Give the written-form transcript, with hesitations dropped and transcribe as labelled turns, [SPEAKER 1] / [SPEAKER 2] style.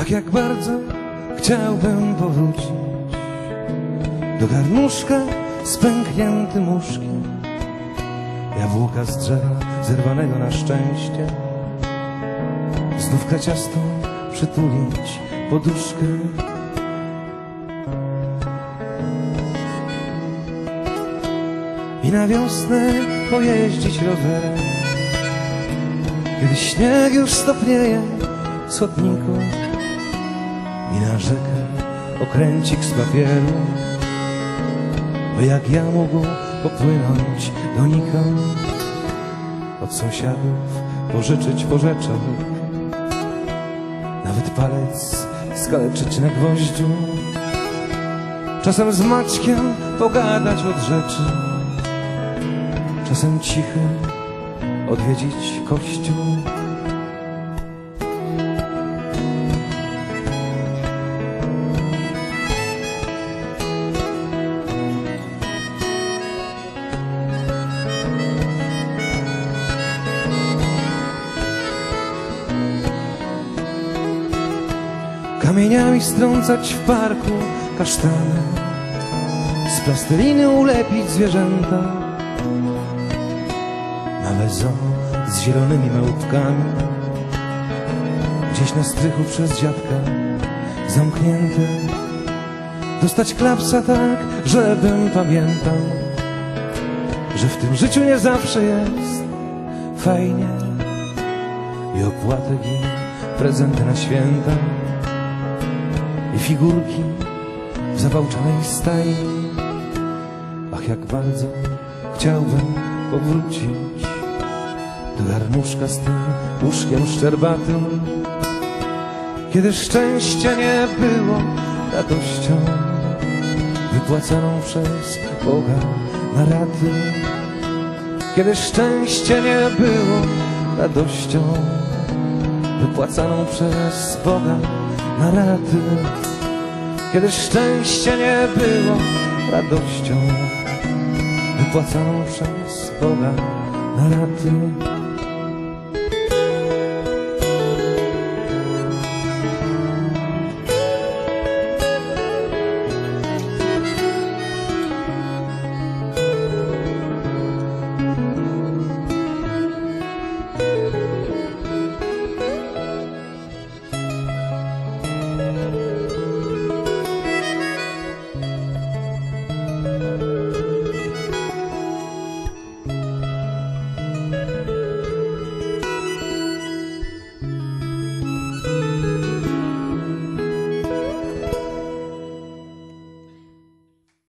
[SPEAKER 1] Ach, jak bardzo chciałbym powrócić do garnuszka z pękniętym łóżkiem, jabłka z drzewa zerwanego na szczęście, znów kaciastą przytulić poduszkę. I na wiosnę pojeździć rowerem, kiedy śnieg już stopnieje z chodników, i na rzekę okręcik z papieru, by jak ja mógł popłynąć donikąd, od sąsiadów pożyczyć porzeczek, nawet palec skaleczyć na gwoździu, czasem z Maćkiem pogadać od rzeczy, czasem cichy odwiedzić kościół. Kamieniami strącać w parku kasztany, z plasteliny ulepić zwierzęta, małe zoo z zielonymi małpkami, gdzieś na strychu przez dziadka zamknięte, dostać klapsa tak, żebym pamiętał, że w tym życiu nie zawsze jest fajnie, i opłatek, i prezenty na święta, i figurki w zapałczanej stajni. Ach, jak bardzo chciałbym powrócić do garnuszka z tym łóżkiem szczerbatym, kiedy szczęście nie było radością wypłacaną przez Boga na raty. Kiedy szczęście nie było radością wypłacaną przez Boga na raty. Kiedy szczęście nie było radością wypłacaną przez Boga na raty.